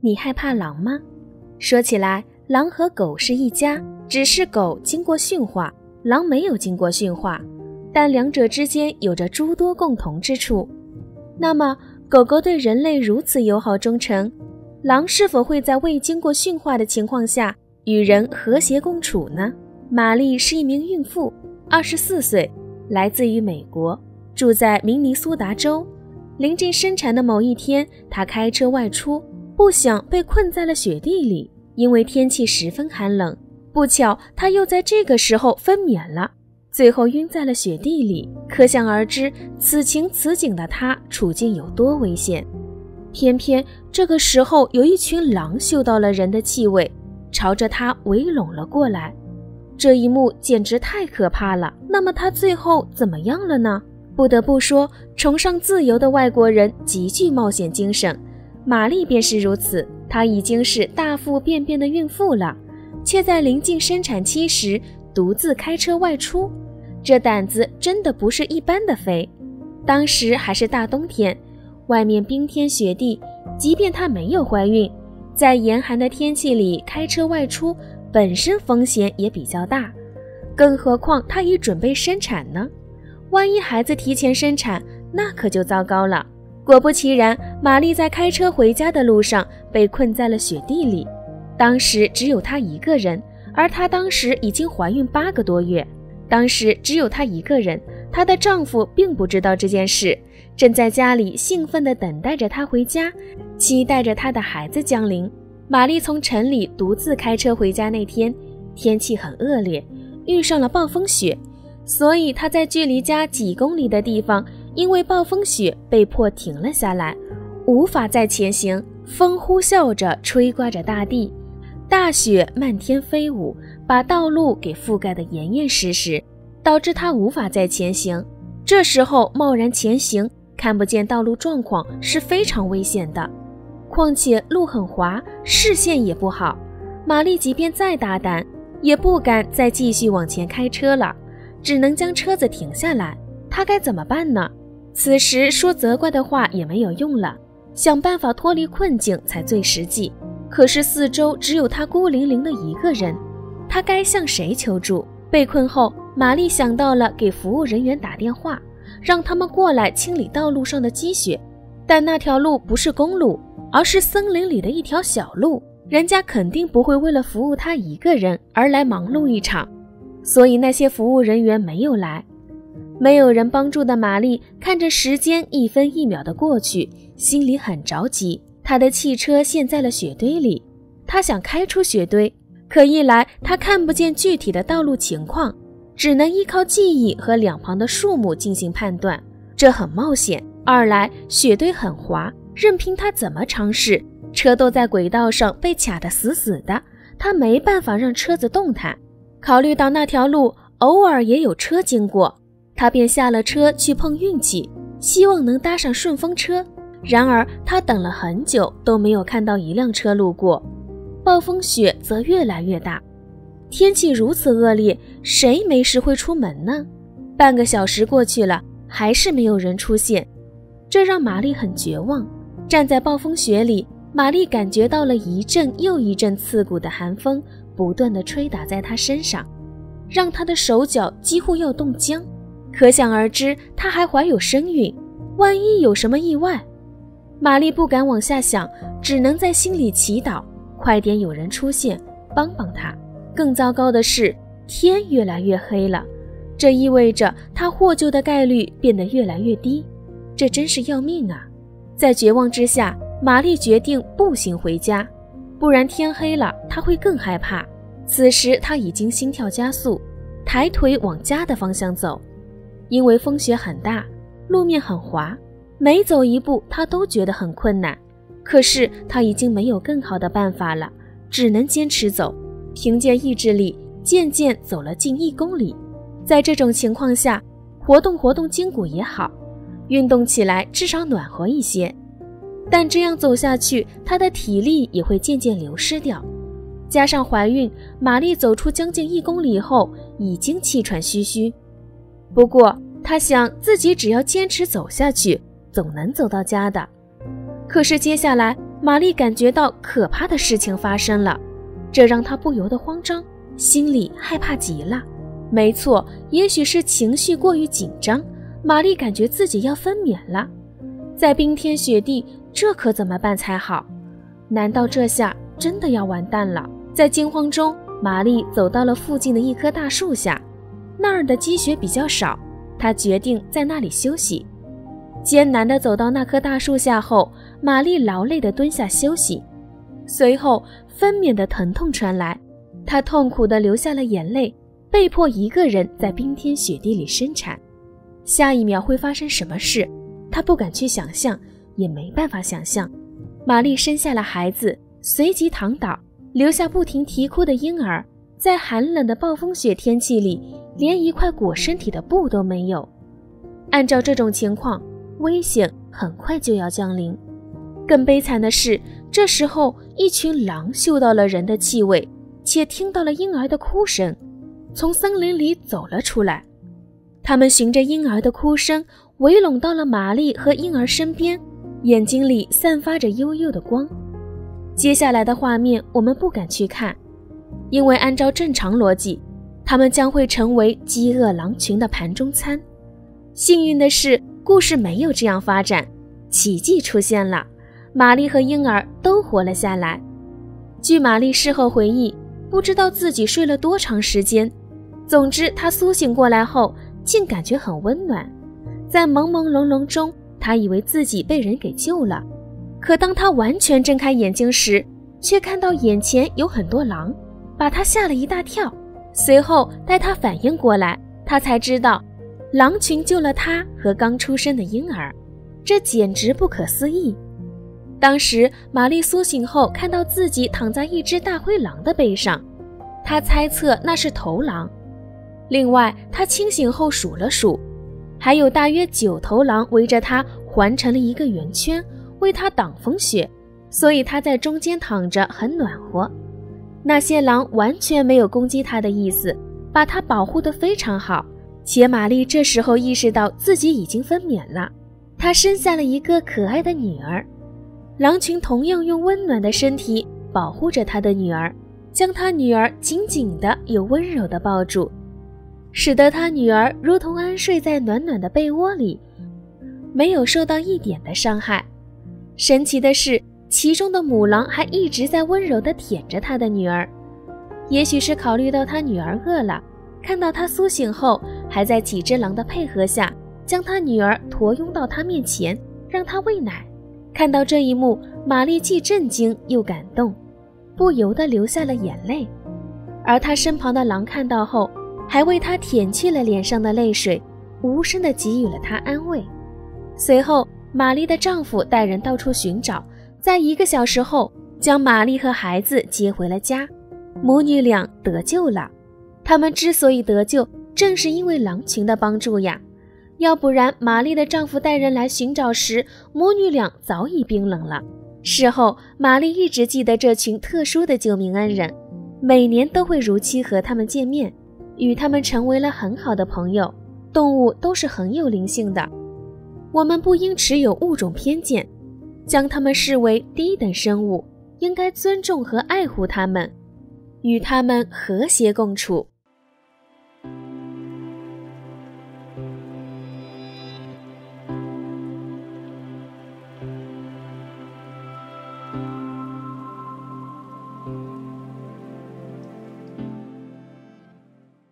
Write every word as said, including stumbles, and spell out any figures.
你害怕狼吗？说起来，狼和狗是一家，只是狗经过驯化，狼没有经过驯化，但两者之间有着诸多共同之处。那么，狗狗对人类如此友好忠诚，狼是否会在未经过驯化的情况下与人和谐共处呢？玛丽是一名孕妇，二十四岁，来自于美国，住在明尼苏达州。临近生产的某一天，她开车外出，不想被困在了雪地里，因为天气十分寒冷。不巧，她又在这个时候分娩了，最后晕在了雪地里。可想而知，此情此景的她处境有多危险。偏偏这个时候，有一群狼嗅到了人的气味，朝着她围拢了过来。这一幕简直太可怕了。那么她最后怎么样了呢？不得不说，崇尚自由的外国人极具冒险精神，玛丽便是如此。她已经是大腹便便的孕妇了，却在临近生产期时独自开车外出，这胆子真的不是一般的肥。当时还是大冬天，外面冰天雪地，即便她没有怀孕，在严寒的天气里开车外出本身风险也比较大，更何况她已准备生产呢？万一孩子提前生产，那可就糟糕了。果不其然，玛丽在开车回家的路上被困在了雪地里。当时只有她一个人，而她当时已经怀孕八个多月。当时只有她一个人，她的丈夫并不知道这件事，正在家里兴奋地等待着她回家，期待着她的孩子降临。玛丽从城里独自开车回家那天，天气很恶劣，遇上了暴风雪，所以她在距离家几公里的地方，因为暴风雪被迫停了下来，无法再前行。风呼啸着吹刮着大地，大雪漫天飞舞，把道路给覆盖得严严实实，导致她无法再前行。这时候贸然前行，看不见道路状况是非常危险的，况且路很滑，视线也不好。玛丽即便再大胆，也不敢再继续往前开车了，只能将车子停下来。她该怎么办呢？此时说责怪的话也没有用了，想办法脱离困境才最实际。可是四周只有她孤零零的一个人，她该向谁求助？被困后，玛丽想到了给服务人员打电话，让他们过来清理道路上的积雪。但那条路不是公路，而是森林里的一条小路，人家肯定不会为了服务她一个人而来忙碌一场，所以那些服务人员没有来。没有人帮助的玛丽看着时间一分一秒的过去，心里很着急。她的汽车陷在了雪堆里，她想开出雪堆，可一来她看不见具体的道路情况，只能依靠记忆和两旁的树木进行判断，这很冒险。二来雪堆很滑，任凭她怎么尝试，车都在轨道上被卡得死死的，她没办法让车子动弹。考虑到那条路偶尔也有车经过，她便下了车去碰运气，希望能搭上顺风车。然而她等了很久都没有看到一辆车路过，暴风雪则越来越大。天气如此恶劣，谁没事会出门呢？半个小时过去了，还是没有人出现，这让玛丽很绝望。站在暴风雪里，玛丽感觉到了一阵又一阵刺骨的寒风不断地吹打在她身上，让她的手脚几乎要冻僵。可想而知，她还怀有身孕，万一有什么意外，玛丽不敢往下想，只能在心里祈祷，快点有人出现帮帮她。更糟糕的是，天越来越黑了，这意味着她获救的概率变得越来越低，这真是要命啊！在绝望之下，玛丽决定步行回家，不然天黑了她会更害怕。此时她已经心跳加速，抬腿往家的方向走。因为风雪很大，路面很滑，每走一步她都觉得很困难。可是她已经没有更好的办法了，只能坚持走，凭借意志力渐渐走了近一公里。在这种情况下，活动活动筋骨也好，运动起来至少暖和一些。但这样走下去，她的体力也会渐渐流失掉。加上怀孕，玛丽走出将近一公里后已经气喘吁吁。不过她想自己只要坚持走下去，总能走到家的。可是接下来玛丽感觉到可怕的事情发生了，这让她不由得慌张，心里害怕极了。没错，也许是情绪过于紧张，玛丽感觉自己要分娩了。在冰天雪地，这可怎么办才好？难道这下真的要完蛋了？在惊慌中，玛丽走到了附近的一棵大树下，那儿的积雪比较少，她决定在那里休息。艰难地走到那棵大树下后，玛丽劳累地蹲下休息。随后分娩的疼痛传来，她痛苦地流下了眼泪，被迫一个人在冰天雪地里生产。下一秒会发生什么事，她不敢去想象，也没办法想象。玛丽生下了孩子，随即躺倒，留下不停啼哭的婴儿。在寒冷的暴风雪天气里，连一块裹身体的布都没有。按照这种情况，危险很快就要降临。更悲惨的是，这时候一群狼嗅到了人的气味，且听到了婴儿的哭声，从森林里走了出来。他们循着婴儿的哭声围拢到了玛丽和婴儿身边，眼睛里散发着幽幽的光。接下来的画面我们不敢去看，因为按照正常逻辑，他们将会成为饥饿狼群的盘中餐。幸运的是，故事没有这样发展，奇迹出现了，玛丽和婴儿都活了下来。据玛丽事后回忆，不知道自己睡了多长时间，总之她苏醒过来后竟感觉很温暖。在朦朦胧胧中，她以为自己被人给救了，可当她完全睁开眼睛时，却看到眼前有很多狼，把她吓了一大跳。随后待她反应过来，她才知道狼群救了她和刚出生的婴儿，这简直不可思议。当时玛丽苏醒后，看到自己躺在一只大灰狼的背上，她猜测那是头狼。另外她清醒后数了数，还有大约九头狼围着她环成了一个圆圈，为她挡风雪，所以她在中间躺着很暖和。那些狼完全没有攻击她的意思，把她保护得非常好。且玛丽这时候意识到自己已经分娩了，她生下了一个可爱的女儿。狼群同样用温暖的身体保护着她的女儿，将她女儿紧紧地又温柔地抱住，使得她女儿如同安睡在暖暖的被窝里，没有受到一点的伤害。神奇的是，其中的母狼还一直在温柔地舔着她的女儿，也许是考虑到她女儿饿了，看到她苏醒后，还在几只狼的配合下，将她女儿驮拥到她面前，让她喂奶。看到这一幕，玛丽既震惊又感动，不由得流下了眼泪。而她身旁的狼看到后，还为她舔去了脸上的泪水，无声地给予了她安慰。随后，玛丽的丈夫带人到处寻找，在一个小时后，将玛丽和孩子接回了家，母女俩得救了。他们之所以得救，正是因为狼群的帮助呀，要不然玛丽的丈夫带人来寻找时，母女俩早已冰冷了。事后，玛丽一直记得这群特殊的救命恩人，每年都会如期和他们见面，与他们成为了很好的朋友。动物都是很有灵性的，我们不应持有物种偏见，将它们视为低等生物，应该尊重和爱护它们，与它们和谐共处。